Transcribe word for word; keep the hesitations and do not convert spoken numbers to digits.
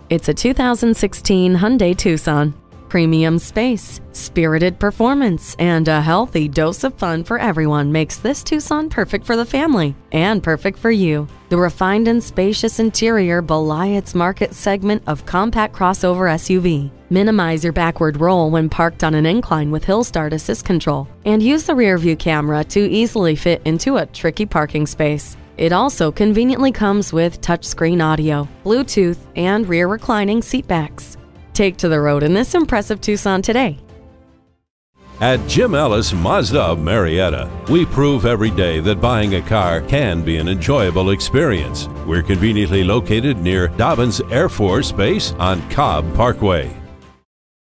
It's a two thousand sixteen Hyundai Tucson. Premium space, spirited performance, and a healthy dose of fun for everyone makes this Tucson perfect for the family and perfect for you. The refined and spacious interior belie its market segment of compact crossover S U V. Minimize your backward roll when parked on an incline with hill start assist control, and use the rear view camera to easily fit into a tricky parking space. It also conveniently comes with touchscreen audio, Bluetooth, and rear reclining seat backs. Take to the road in this impressive Tucson today. At Jim Ellis Mazda of Marietta, we prove every day that buying a car can be an enjoyable experience. We're conveniently located near Dobbins Air Force Base on Cobb Parkway.